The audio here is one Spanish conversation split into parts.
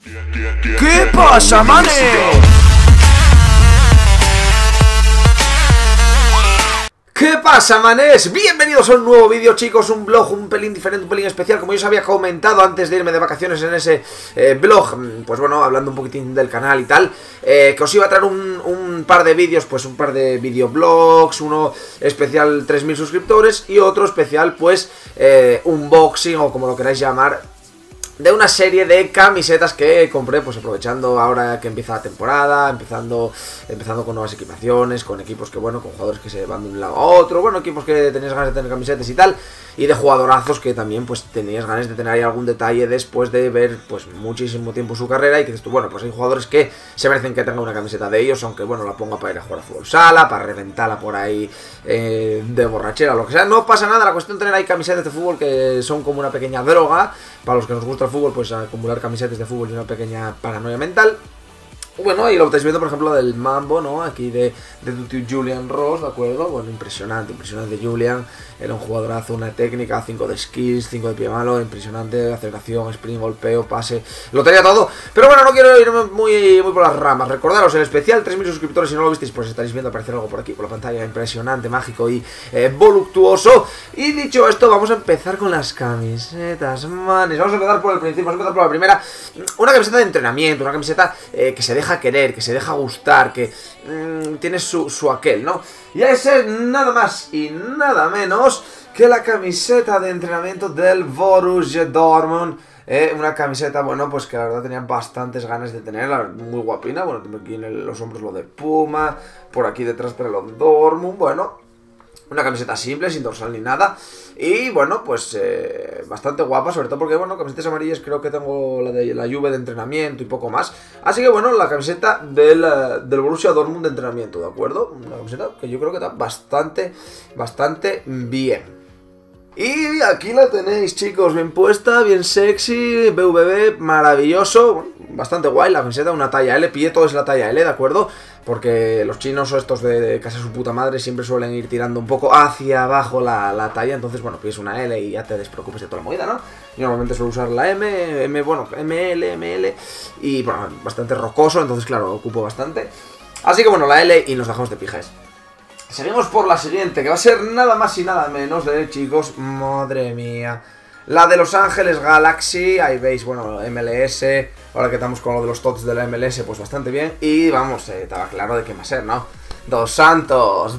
¿Qué pasa, manes? ¿Qué pasa, manes? Bienvenidos a un nuevo vídeo, chicos, un vlog un pelín diferente, un pelín especial. Como yo os había comentado antes de irme de vacaciones en ese vlog, pues bueno, hablando un poquitín del canal y tal, que os iba a traer un par de vídeos, pues un par de videoblogs, uno especial 3000 suscriptores y otro especial, pues, unboxing o como lo queráis llamar, de una serie de camisetas que compré, pues aprovechando ahora que empieza la temporada, empezando con nuevas equipaciones, con equipos que, bueno, con jugadores que se van de un lado a otro, bueno, equipos que tenéis ganas de tener camisetas y tal, y de jugadorazos que también, pues, tenías ganas de tener ahí algún detalle después de ver, pues, muchísimo tiempo su carrera, y que dices tú, bueno, pues hay jugadores que se merecen que tenga una camiseta de ellos, aunque, bueno, la ponga para ir a jugar a fútbol sala, para reventarla por ahí de borrachera o lo que sea, no pasa nada. La cuestión de tener ahí camisetas de fútbol que son como una pequeña droga, para los que nos gusta el fútbol, pues acumular camisetas de fútbol es una pequeña paranoia mental. Bueno, y lo estáis viendo, por ejemplo, del Mambo, ¿no? Aquí de tu tío Julian Ross, ¿de acuerdo? Bueno, impresionante Julian. Era un jugadorazo, una técnica, 5 de skills, 5 de pie malo, impresionante, aceleración, sprint, golpeo, pase, lo tenía todo. Pero bueno, no quiero irme muy por las ramas. Recordaros, el especial 3000 suscriptores, si no lo visteis, pues estaréis viendo aparecer algo por aquí, por la pantalla, impresionante, mágico y voluptuoso. Y dicho esto, vamos a empezar con las camisetas, manes. Vamos a empezar por el principio, vamos a empezar por la primera. Una camiseta de entrenamiento, una camiseta que se deja querer, que se deja gustar, que tiene su aquel, ¿no? Y ese es nada más y nada menos que la camiseta de entrenamiento del Borussia Dortmund. Una camiseta, bueno, pues que la verdad tenía bastantes ganas de tenerla, muy guapina. Bueno, tengo aquí en los hombros lo de Puma, por aquí detrás para lo de Dortmund, bueno, una camiseta simple, sin dorsal ni nada. Y bueno, pues bastante guapa, sobre todo porque, bueno, camisetas amarillas creo que tengo la de la Juve de entrenamiento y poco más. Así que bueno, la camiseta del Borussia Dortmund de entrenamiento, ¿de acuerdo? Una camiseta que yo creo que está bastante bien. Y aquí la tenéis, chicos, bien puesta, bien sexy, BVB, maravilloso, bueno, bastante guay la camiseta, una talla L, pillé todo es la talla L, ¿de acuerdo? Porque los chinos o estos de casa de su puta madre siempre suelen ir tirando un poco hacia abajo la talla, entonces, bueno, pides una L y ya te despreocupes de toda la movida, ¿no? Yo normalmente suelo usar la bueno, ML, y, bueno, bastante rocoso, entonces, claro, ocupo bastante. Así que, bueno, la L y nos dejamos de pijes. Seguimos por la siguiente, que va a ser nada más y nada menos de, chicos, madre mía, la de Los Ángeles Galaxy. Ahí veis, bueno, MLS, ahora que estamos con lo de los tots de la MLS, pues bastante bien. Y vamos, estaba claro de qué va a ser, ¿no? Dos santos,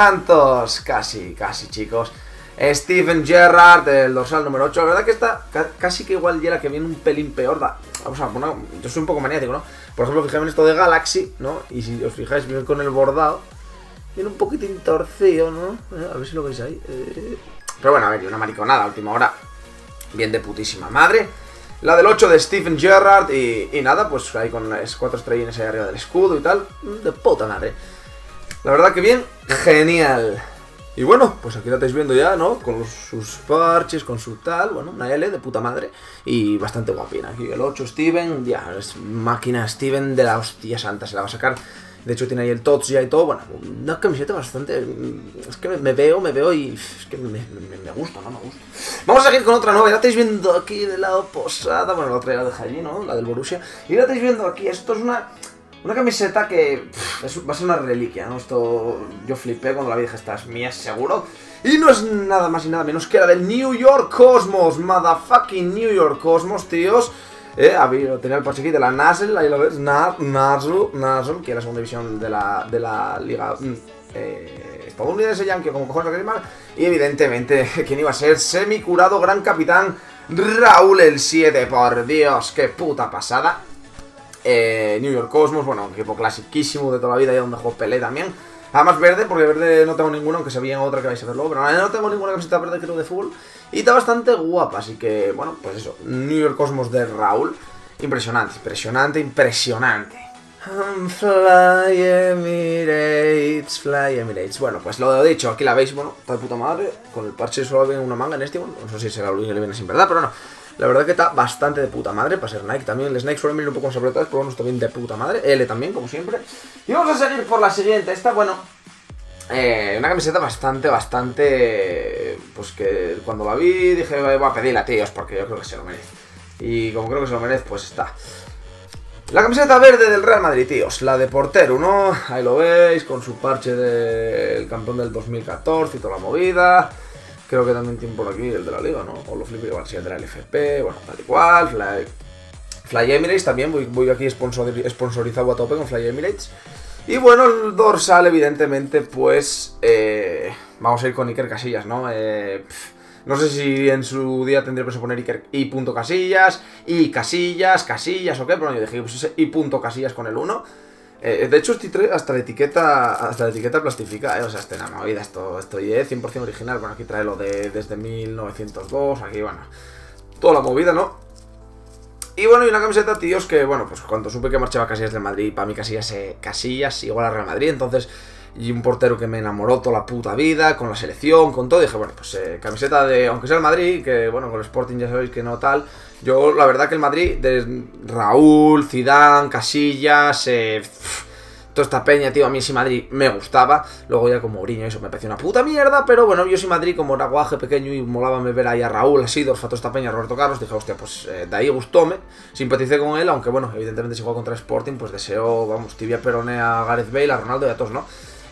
casi, chicos. Steven Gerrard, del dorsal número 8, la verdad que está casi que igual ya la que viene un pelín peor. Vamos a poner, yo soy un poco maniático, ¿no? Por ejemplo, fijaos en esto de Galaxy, ¿no? Y si os fijáis, viene con el bordado. Viene un poquitín torcido, ¿no? A ver si lo veis ahí. Pero bueno, a ver, una mariconada, última hora. Bien de putísima madre. La del 8 de Steven Gerrard. Y nada, pues ahí con las 4 estrellas ahí arriba del escudo y tal. De puta madre. La verdad que bien, genial. Y bueno, pues aquí la estáis viendo ya, ¿no? Con sus parches, con su tal. Bueno, una L de puta madre. Y bastante guapina. Aquí el 8 Steven. Ya, es máquina Steven de la hostia santa. Se la va a sacar. De hecho tiene ahí el TOTS ya y todo, bueno, una camiseta bastante... Es que me veo y... Es que me gusta, ¿no? Me gusta. Vamos a seguir con otra nueva, la estáis viendo aquí del lado posada, bueno, la otra ya la dejé allí, ¿no? La del Borussia. Y la estáis viendo aquí, esto es una camiseta que... va a ser una reliquia, ¿no? Esto... Yo flipé cuando la vi, dije, esta es mía, seguro. Y no es nada más y nada menos que la del New York Cosmos, motherfucking New York Cosmos, tíos. Tenía el parche aquí de la Nasl, ahí lo ves, Nasl, que es la segunda división de la liga estadounidense, Yankee, como cojones lo queréis llamar. Y evidentemente, ¿quién iba a ser? Semicurado, gran capitán, Raúl el 7, por Dios, qué puta pasada. New York Cosmos, bueno, un equipo clasiquísimo de toda la vida, y donde jugó Pelé también. Además verde, porque verde no tengo ninguna, aunque se veía otra que vais a ver luego, pero no tengo ninguna camiseta verde creo de fútbol. Y está bastante guapa, así que, bueno, pues eso, New York Cosmos de Raúl. Impresionante. Fly Emirates. Bueno, pues lo he dicho, aquí la veis, bueno, está de puta madre. Con el parche solo viene una manga en este, bueno, no sé si será lo que le viene sin verdad, pero no. La verdad que está bastante de puta madre para ser Nike también. El Snake suele venir un poco más apretados, pero bueno, está bien de puta madre. L también, como siempre. Y vamos a seguir por la siguiente. Esta, bueno, una camiseta bastante... Pues que cuando la vi dije, voy a pedirla, tíos, porque yo creo que se lo merece. Y como creo que se lo merece, pues está. La camiseta verde del Real Madrid, tíos, la de portero, ¿no? Ahí lo veis, con su parche del campeón del 2014 y toda la movida. Creo que también tiene por aquí el de la Liga, ¿no? O lo flipo igual, sí, el de la LFP, bueno, tal y cual. Fly Emirates también, voy aquí sponsorizado a tope con Fly Emirates. Y bueno, el dorsal, evidentemente, pues vamos a ir con Iker Casillas, ¿no? No sé si en su día tendría que poner Iker I.Casillas, y Casillas o qué, pero yo dije, pues ese I.Casillas con el 1. De hecho, hasta la etiqueta plastifica, o sea, este nada movida, esto ya es 100% original. Bueno, aquí trae lo de desde 1902, aquí, bueno, toda la movida, ¿no? Y bueno, y una camiseta, tíos, que bueno, pues cuando supe que marchaba Casillas del Madrid, para mí Casillas igual a Real Madrid, entonces, y un portero que me enamoró toda la puta vida, con la selección, con todo, dije, bueno, pues camiseta de, aunque sea el Madrid, que bueno, con el Sporting ya sabéis que no tal, yo la verdad que el Madrid, de Raúl, Zidane, Casillas, toda esta peña, tío, a mí sí Madrid me gustaba. Luego ya con Mourinho eso me pareció una puta mierda, pero bueno, yo sí Madrid, como era guaje pequeño y molaba ver ahí a Raúl, a Sidorf, a toda esta peña, a Roberto Carlos, dije, hostia, pues de ahí gustóme, simpaticé con él, aunque bueno, evidentemente si juega contra Sporting, pues deseo, vamos, tibia peroné a Gareth Bale, a Ronaldo y a todos, ¿no?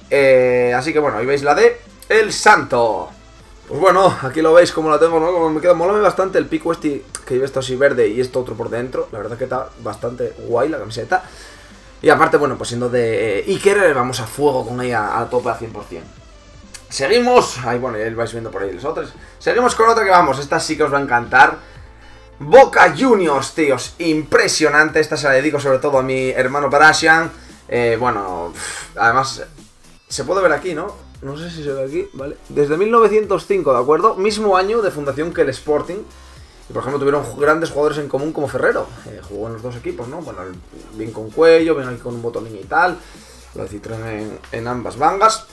Así que bueno, ahí veis la de El Santo. Pues bueno, aquí lo veis como la tengo, ¿no? Como me queda, molame bastante el pico este, que lleva esto así verde y esto otro por dentro, la verdad que está bastante guay la camiseta. Y aparte, bueno, pues siendo de Iker, vamos a fuego con ella a tope al 100%. Seguimos, ahí bueno, ya vais viendo por ahí los otros. Seguimos con otra que vamos, esta sí que os va a encantar. Boca Juniors, tíos, impresionante. Esta se la dedico sobre todo a mi hermano Parasian. Bueno, además, se puede ver aquí, ¿no? No sé si se ve aquí, ¿vale? Desde 1905, ¿de acuerdo? Mismo año de fundación que el Sporting. Y por ejemplo tuvieron grandes jugadores en común como Ferrero, jugó en los dos equipos, ¿no? Bueno, bien con cuello, bien aquí con un botonín y tal, lo Citroën en ambas mangas.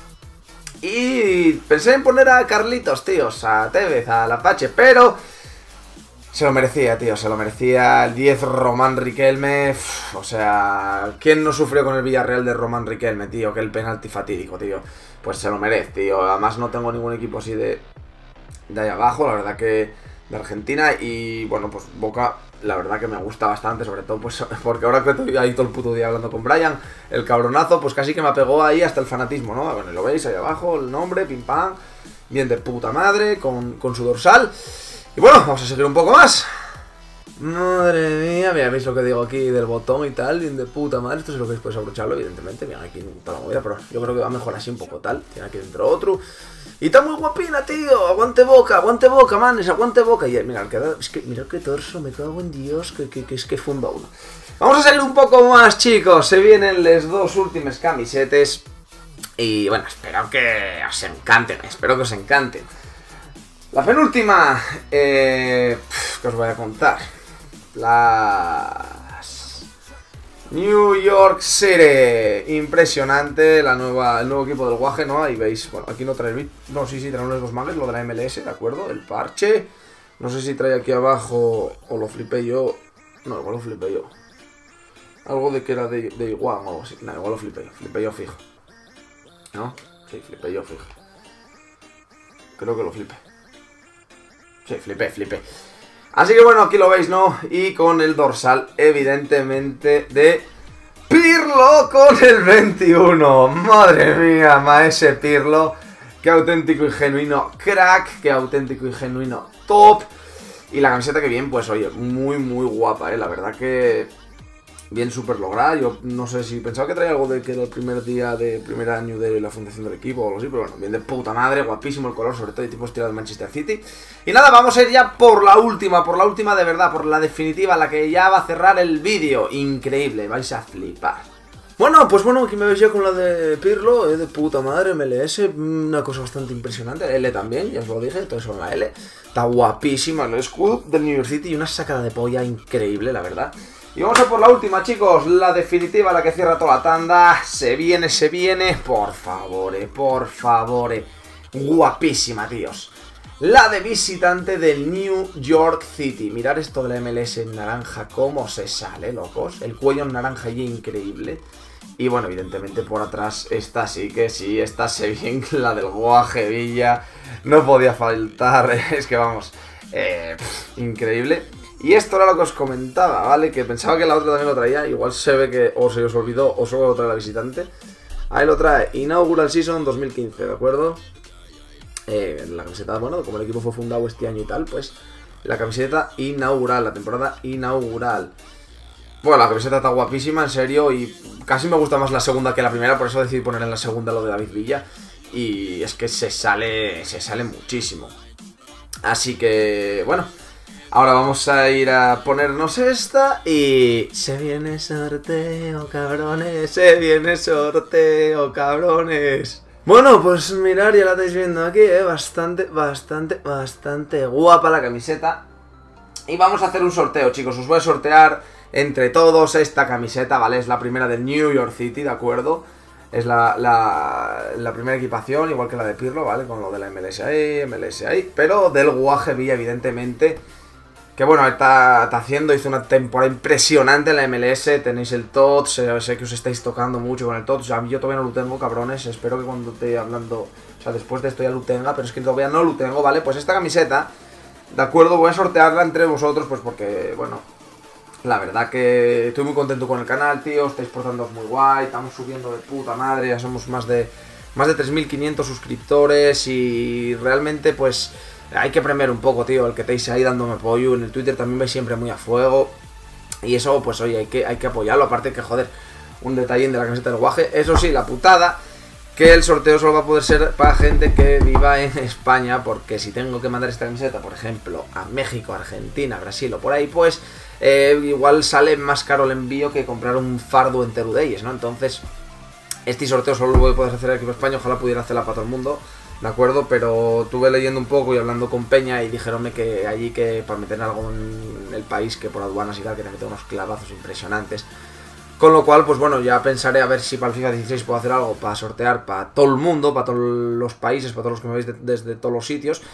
Y pensé en poner a Carlitos, tíos, a Tevez, al Apache, pero se lo merecía, tío, se lo merecía el 10 Román Riquelme. O sea, ¿quién no sufrió con el Villarreal de Román Riquelme, tío? Que el penalti fatídico, tío. Pues se lo merece, tío. Además no tengo ningún equipo así de ahí abajo, la verdad que de Argentina. Y bueno, pues Boca, la verdad que me gusta bastante, sobre todo pues porque ahora que estoy ahí todo el puto día hablando con Brian, el cabronazo, pues casi que me apegó ahí hasta el fanatismo, ¿no? Bueno, lo veis ahí abajo, el nombre, pim pam, bien de puta madre, con su dorsal. Y bueno, vamos a seguir un poco más. Madre mía, mira, veis lo que digo aquí del botón y tal, bien de puta madre. Esto es lo que podéis abrocharlo, evidentemente. Mira, aquí toda la movida, pero yo creo que va mejor así un poco tal. Tiene aquí dentro otro. Y está muy guapina, tío. Aguante Boca, manes, aguante Boca. Y mira, es que, mira qué torso, me cago en Dios, que es que funda uno. Vamos a seguir un poco más, chicos. Se vienen las dos últimas camisetas. Y bueno, espero que os encanten, La penúltima, que os voy a contar. Las New York City. Impresionante, el nuevo equipo del Guaje, ¿no? Ahí veis, bueno, aquí no trae, no, sí, trae unos dos mangas, lo de la MLS, ¿de acuerdo? El parche. No sé si trae aquí abajo, o lo flipé yo. No, igual lo flipé yo. Algo de que era de igual o algo así. No, igual lo flipé yo fijo. ¿No? Sí, flipé yo fijo. Creo que lo flipé. Sí, flipé. Así que bueno, aquí lo veis, ¿no? Y con el dorsal, evidentemente, de Pirlo con el 21. Madre mía, maese Pirlo. Qué auténtico y genuino crack. Qué auténtico y genuino top. Y la camiseta que bien, pues oye, muy guapa, la verdad que bien súper lograda. Yo no sé si pensaba que traía algo de que era el primer día de primer año de la fundación del equipo o algo así, pero bueno, bien de puta madre, guapísimo el color, sobre todo de tipo estilo de Manchester City. Y nada, vamos a ir ya por la última de verdad, por la definitiva, la que ya va a cerrar el vídeo. Increíble, vais a flipar. Bueno, pues bueno, aquí me veis ya con la de Pirlo, de puta madre, MLS, una cosa bastante impresionante, L también, ya os lo dije, todo eso en la L. Está guapísima el escudo del New York City y una sacada de polla increíble, la verdad. Y vamos a por la última, chicos, la definitiva, la que cierra toda la tanda. Se viene, por favor, guapísima, tíos. La de visitante del New York City. Mirad esto de la MLS en naranja, cómo se sale, locos. El cuello en naranja y increíble. Y bueno, evidentemente por atrás esta sí que sí, esta se bien, la del Guaje Villa. No podía faltar, es que vamos, increíble. Y esto era lo que os comentaba, ¿vale? Que pensaba que la otra también lo traía. Igual se ve que o se os olvidó o solo lo trae la visitante. Ahí lo trae. Inaugural Season 2015, ¿de acuerdo? La camiseta, bueno, como el equipo fue fundado este año y tal, pues la camiseta inaugural, la temporada inaugural. Bueno, la camiseta está guapísima, en serio, y casi me gusta más la segunda que la primera, por eso decidí poner en la segunda lo de David Villa. Y es que se sale muchísimo. Así que, bueno, ahora vamos a ir a ponernos esta y... Se viene sorteo, cabrones, se viene sorteo, cabrones. Bueno, pues mirad, ya la estáis viendo aquí, bastante guapa la camiseta. Y vamos a hacer un sorteo, chicos, os voy a sortear entre todos esta camiseta, ¿vale? Es la primera del New York City, ¿de acuerdo? Es la primera equipación, igual que la de Pirlo, ¿vale? Con lo de la MLS ahí, pero del Guaje Villa, evidentemente. Que bueno, está haciendo, hizo una temporada impresionante en la MLS, tenéis el TOT, sé que os estáis tocando mucho con el TOT, o sea, yo todavía no lo tengo, cabrones, espero que cuando esté hablando, o sea, después de esto ya lo tenga, pero es que todavía no lo tengo, ¿vale? Pues esta camiseta, de acuerdo, voy a sortearla entre vosotros, pues porque, bueno, la verdad que estoy muy contento con el canal, tío, estáis portando muy guay, estamos subiendo de puta madre, ya somos más de 3.500 suscriptores y realmente, pues... Hay que premiar un poco, tío, el que estéis ahí dándome apoyo. En el Twitter también vais siempre muy a fuego. Y eso, pues oye, hay que apoyarlo. Aparte que, joder, un detallín de la camiseta del Guaje. Eso sí, la putada, que el sorteo solo va a poder ser para gente que viva en España. Porque si tengo que mandar esta camiseta, por ejemplo, a México, Argentina, Brasil o por ahí, pues igual sale más caro el envío que comprar un fardo entero de ellos, ¿no? Entonces, este sorteo solo lo voy a poder hacer aquí en España. Ojalá pudiera hacerla para todo el mundo, ¿de acuerdo? Pero estuve leyendo un poco y hablando con Peña y dijeronme que allí que para meter algo en el país, que por aduanas y tal, que te meten unos clavazos impresionantes. Con lo cual, pues bueno, ya pensaré a ver si para el FIFA 16 puedo hacer algo para sortear para todo el mundo, para todos los países, para todos los que me veis desde todos los sitios.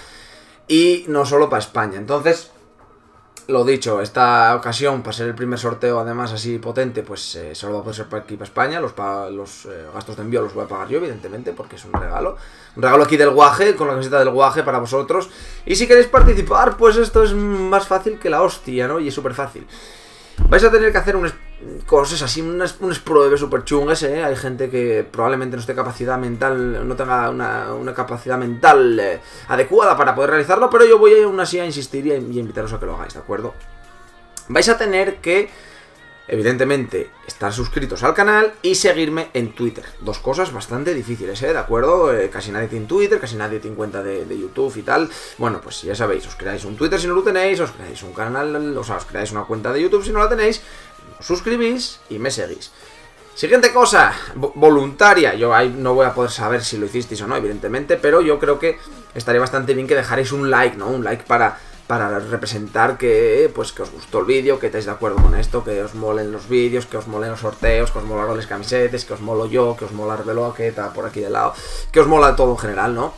Y no solo para España. Entonces, lo dicho, esta ocasión, para ser el primer sorteo además así potente, pues solo va a poder ser para aquí para España. Los gastos de envío los voy a pagar yo, evidentemente, porque es un regalo. Un regalo aquí del Guaje, con la camiseta del Guaje para vosotros. Y si queréis participar, pues esto es más fácil que la hostia, ¿no? Y es súper fácil. Vais a tener que hacer unas cosas así, unas pruebas súper chungas, ¿eh? Hay gente que probablemente no esté capacidad mental, no tenga una capacidad mental adecuada para poder realizarlo, pero yo voy aún así a insistir y a invitaros a que lo hagáis, ¿de acuerdo? Vais a tener que, evidentemente, estar suscritos al canal y seguirme en Twitter. Dos cosas bastante difíciles, ¿de acuerdo? Casi nadie tiene Twitter, casi nadie tiene cuenta de YouTube y tal. Bueno, pues ya sabéis, os creáis un Twitter si no lo tenéis, os creáis un canal, o sea, os creáis una cuenta de YouTube si no la tenéis, os suscribís y me seguís. Siguiente cosa, voluntaria. Yo ahí no voy a poder saber si lo hicisteis o no, evidentemente, pero yo creo que estaría bastante bien que dejarais un like, ¿no? Un like para representar que, pues, que os gustó el vídeo, que estáis de acuerdo con esto, que os molen los vídeos, que os molen los sorteos, que os molaron las camisetas, que os molo yo, que os mola Arbeloa, que está por aquí de lado, que os mola todo en general, ¿no?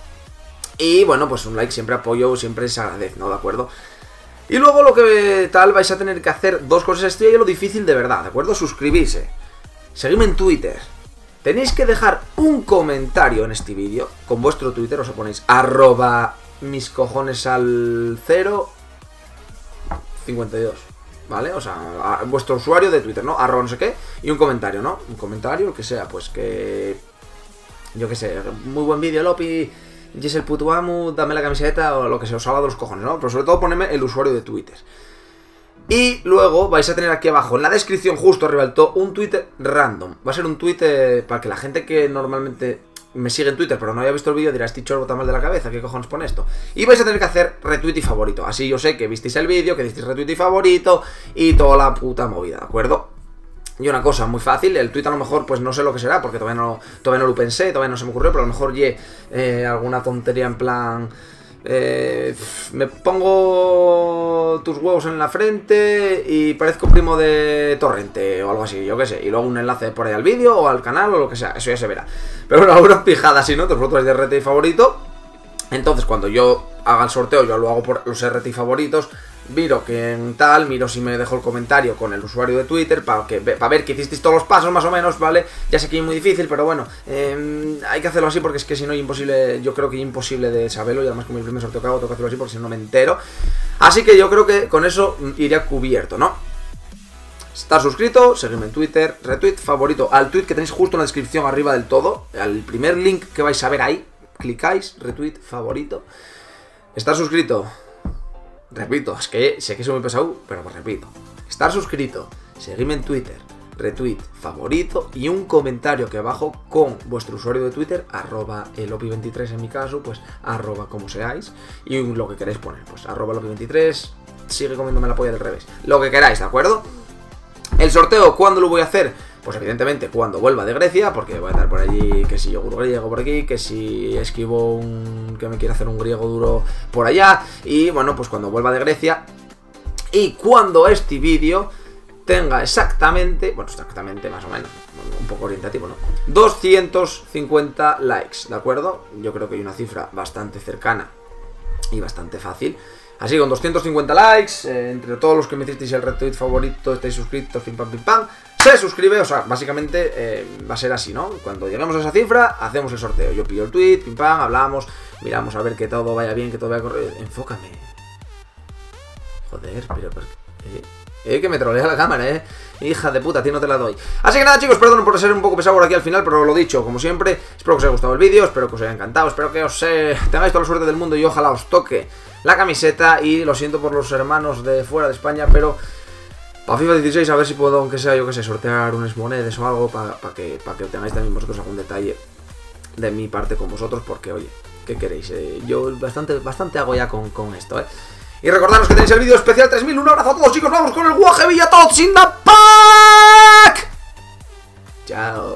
Y bueno, pues un like siempre apoyo, siempre se agradece, ¿no? ¿De acuerdo? Y luego lo que tal, vais a tener que hacer dos cosas, esto ya es lo difícil de verdad, ¿de acuerdo? Suscribirse, seguidme en Twitter. Tenéis que dejar un comentario en este vídeo con vuestro Twitter, os ponéis @mis cojones al 052, ¿vale? O sea, vuestro usuario de Twitter, ¿no? @ no sé qué, y un comentario, ¿no? Un comentario, lo que sea, pues que... Yo qué sé, muy buen vídeo, Lopi, y es el puto amo, dame la camiseta, o lo que sea, os salga de los cojones, ¿no? Pero sobre todo ponedme el usuario de Twitter. Y luego vais a tener aquí abajo, en la descripción, justo arriba del todo, un tweet random. Va a ser un tweet para que la gente que normalmente me sigue en Twitter pero no haya visto el vídeo dirá, este chorro está mal de la cabeza, ¿qué cojones pone esto? Y vais a tener que hacer retweet y favorito. Así yo sé que visteis el vídeo, que disteis retweet y favorito y toda la puta movida, ¿de acuerdo? Y una cosa muy fácil, el tweet a lo mejor pues no sé lo que será, porque todavía no lo pensé, todavía no se me ocurrió, pero a lo mejor alguna tontería en plan... me pongo tus huevos en la frente y parezco primo de Torrente o algo así, yo qué sé, y luego un enlace por ahí al vídeo o al canal o lo que sea, eso ya se verá. Pero bueno, algunas pijadas, si no, vosotros de RT y favorito. Entonces cuando yo haga el sorteo, yo lo hago por los RT y favoritos, miro quién tal, miro si me dejó el comentario con el usuario de Twitter para ver que hicisteis todos los pasos más o menos, ¿vale? Ya sé que es muy difícil, pero bueno, hay que hacerlo así porque es que si no es imposible, yo creo que es imposible de saberlo, y además como el primer sorteo que hago tengo que hacerlo así porque si no me entero. Así que yo creo que con eso iría cubierto, ¿no? Estar suscrito, seguirme en Twitter, retweet, favorito al tweet que tenéis justo en la descripción arriba del todo, al primer link que vais a ver ahí, clicáis, retweet, favorito. Estar suscrito, repito, es que sé que soy muy pesado, pero pues repito. Estar suscrito, seguirme en Twitter, retweet, favorito y un comentario aquí abajo con vuestro usuario de Twitter, @elopi23 en mi caso, pues como seáis, y lo que queréis poner, pues @elopi23, sigue comiéndome la polla del revés, lo que queráis, ¿de acuerdo? El sorteo, ¿cuándo lo voy a hacer? Pues evidentemente cuando vuelva de Grecia, porque voy a estar por allí, que si yogur griego por aquí, que si esquivo que me quiere hacer un griego duro por allá, y bueno, pues cuando vuelva de Grecia, y cuando este vídeo tenga exactamente, bueno, exactamente más o menos, un poco orientativo, ¿no? 250 likes, ¿de acuerdo? Yo creo que hay una cifra bastante cercana y bastante fácil. Así con 250 likes, entre todos los que me hicisteis el retweet favorito, estáis suscritos, pim pam, se suscribe, o sea, básicamente va a ser así, ¿no? Cuando lleguemos a esa cifra, hacemos el sorteo. Yo pillo el tweet, pim pam, hablamos, miramos a ver que todo vaya bien, que todo vaya correcto. Enfócame. Joder, pero que me trolea la cámara, hija de puta, a ti no te la doy. Así que nada, chicos, perdón por ser un poco pesado por aquí al final, pero lo dicho, como siempre, espero que os haya gustado el vídeo, espero que os haya encantado, espero que os tengáis toda la suerte del mundo y ojalá os toque la camiseta. Y lo siento por los hermanos de fuera de España, pero para FIFA 16 a ver si puedo, aunque sea, yo que sé, sortear unas monedas o algo para que tengáis también vosotros algún detalle de mi parte con vosotros, porque oye, ¿qué queréis? Yo bastante hago ya con esto, Y recordaros que tenéis el vídeo especial 3000. Un abrazo a todos, chicos. Vamos con el Guaje Villatots in the pack. Chao.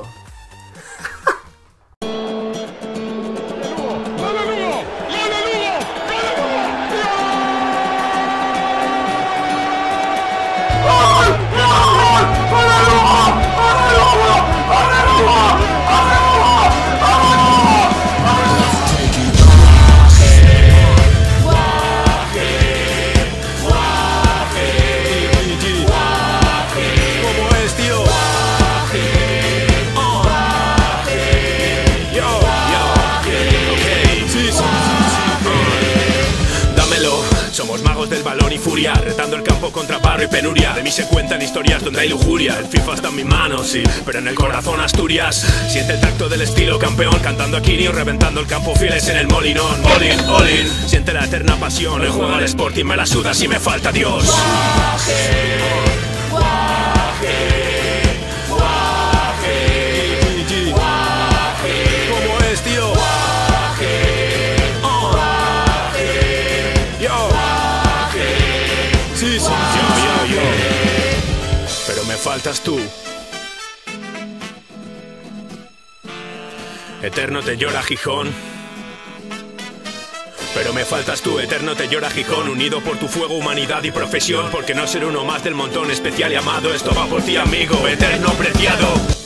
Del balón y furia, retando el campo contra barro y penuria. De mí se cuentan historias donde hay lujuria. El FIFA está en mi mano, sí, pero en el corazón Asturias. Siente el tacto del estilo campeón, cantando a Kirio, reventando el campo fieles en el molinón. All in, all in, siente la eterna pasión. El juego al Sporting me la suda si me falta Dios. Guaje, guaje, guaje, guaje. ¿Cómo es, tío? Yo. Pero me faltas tú. Eterno te llora Gijón. Pero me faltas tú, eterno te llora Gijón. Unido por tu fuego, humanidad y profesión. Porque no ser uno más del montón, especial y amado. Esto va por ti, amigo, eterno preciado.